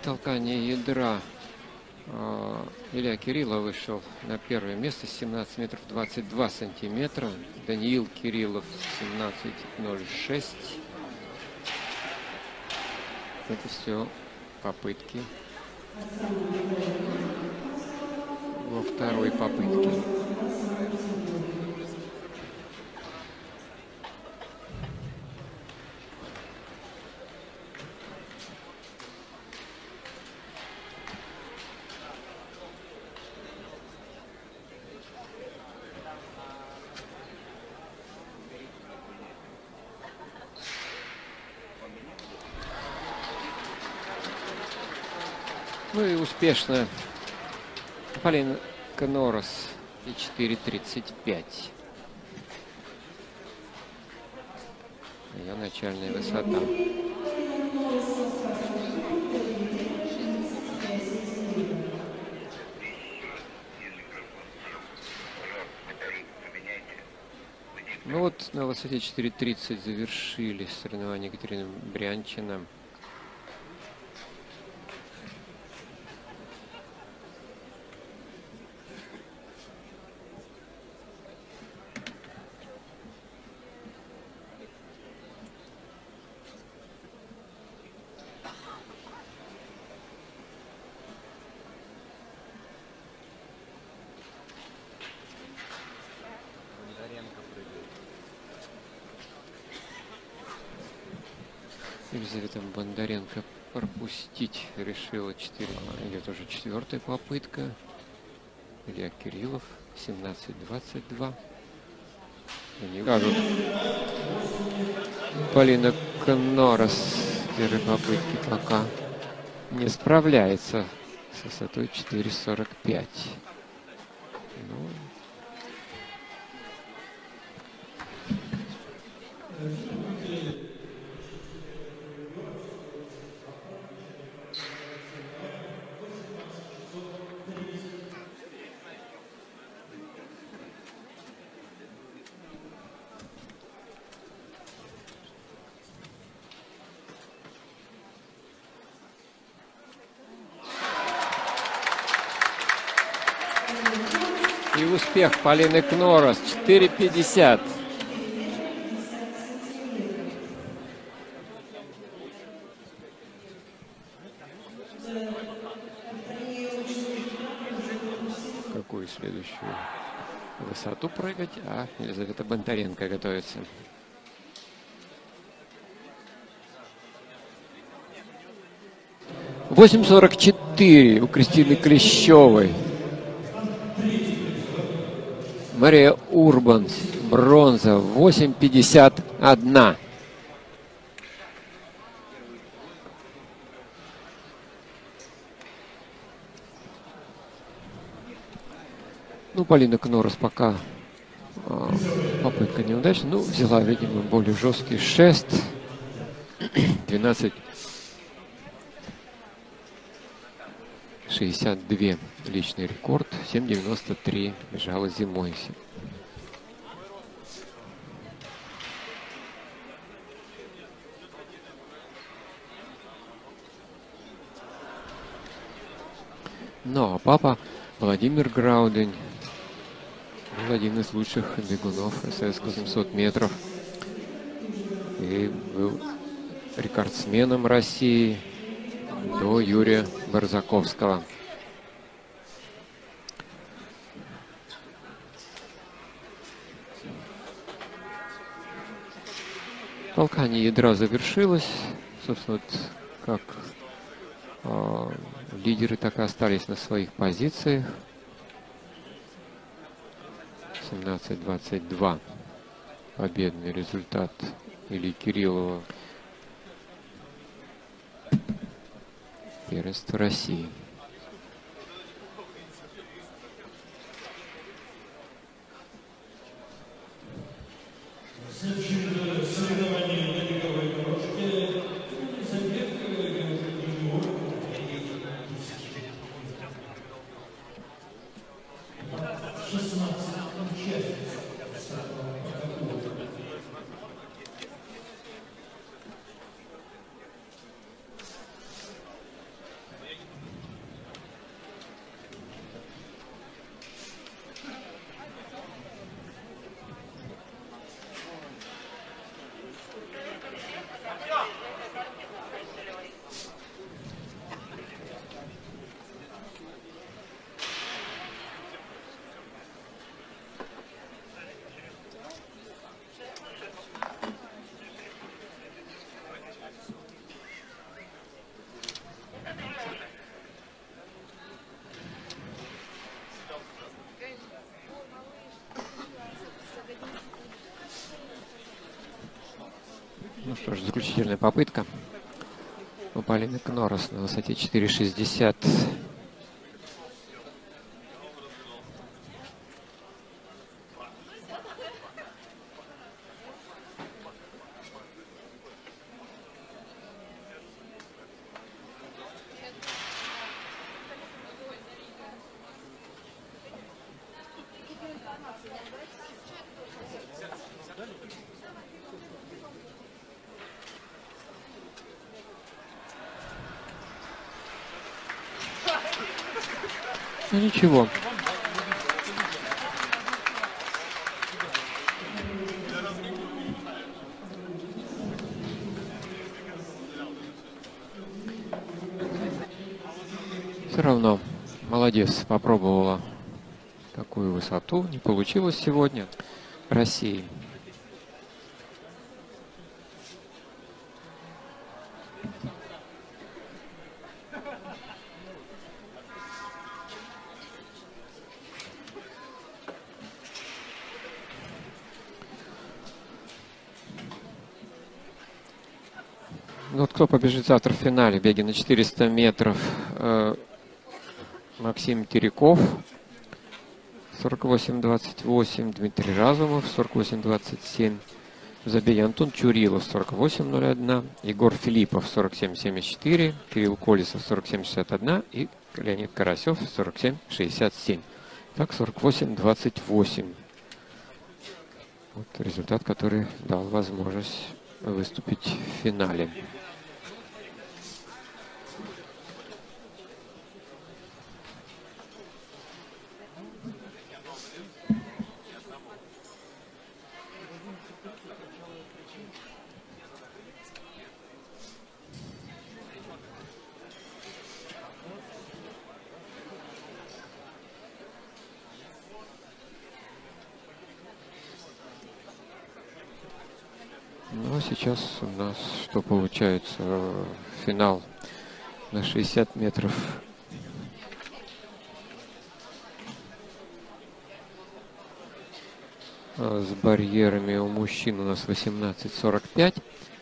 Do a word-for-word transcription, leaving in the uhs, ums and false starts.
толкание ядра Илья Кириллов вышел на первое место, семнадцать метров двадцать два сантиметра. Даниил Кириллов семнадцать ноль шесть. Это все попытки во второй попытке. Ну и успешно Полина Кнорос и четыре тридцать пять. Ее начальная высота. Ну вот на высоте четыре тридцать завершили соревнования Екатерина Брянчина. Елизавета Бондаренко пропустить решила. четыре. Идет уже четвертая попытка. Илья Кириллов семнадцать двадцать два. Они кажут. Полина Кнорос с первой попытки пока не справляется с высотой четыре сорок пять. Ну, и успех Полины Кнорос четыре пятьдесят. Какую следующую высоту прыгать? А Елизавета Бондаренко готовится. восемь сорок четыре у Кристины Клещевой. Мария Урбанс, бронза, восемь пятьдесят один. Ну, Полина Кнорос пока э, попытка неудачная. Ну, взяла, видимо, более жесткий шест. двенадцать шестьдесят два личный рекорд. семь девяносто три бежала зимой. Ну, а папа Владимир Граудень был один из лучших бегунов СС восемьсот метров. И был рекордсменом России до Юрия Барзаковского. Толкание ядра завершилось. Собственно, вот как э, лидеры так и остались на своих позициях. семнадцать двадцать два. Победный результат Ильи Кириллова. Первенство России. Ну что ж, заключительная попытка у Полины Кнорос на высоте четыре шестьдесят. Ну ничего. Все равно молодец, попробовала такую высоту. Не получилось сегодня России. Ну вот кто побежит завтра в финале? Беги на четыреста метров. Э, Максим Тереков. сорок восемь двадцать восемь. Дмитрий Разумов. сорок восемь двадцать семь. В забеге Антон Чурилов. сорок восемь ноль один. Егор Филиппов. сорок семь семьдесят четыре. Кирилл Колесов. сорок семь шестьдесят один. И Леонид Карасев. сорок семь шестьдесят семь. Так, сорок восемь двадцать восемь. Вот результат, который дал возможность выступить в финале. Ну а сейчас у нас что получается? Финал на шестьдесят метров. С барьерами у мужчин у нас восемнадцать сорок пять.